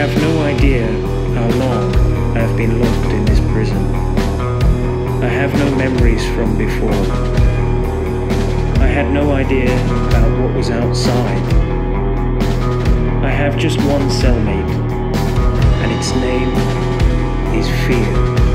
have no idea how long I have been locked in this prison. I have no memories from before. I had no idea about what was outside. I have just one cellmate, and its name is fear.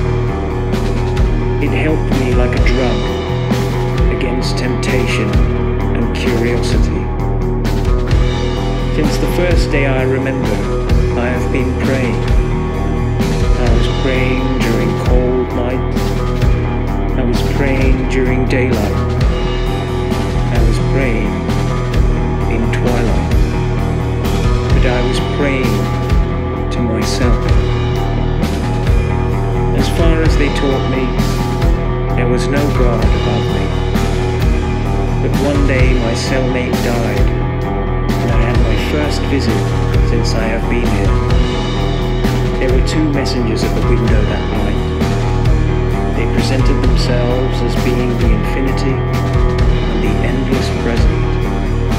It helped me like a drug against temptation and curiosity. Since the first day I remember, I have been praying. I was praying during cold nights. I was praying during daylight. I was praying in twilight. But I was praying to myself. As far as they taught me, there was no God above me. But one day my cellmate died, and I had my first visit since I have been here. There were two messengers at the window that night. They presented themselves as being the infinity and the endless present.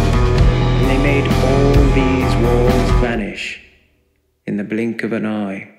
And they made all these walls vanish in the blink of an eye.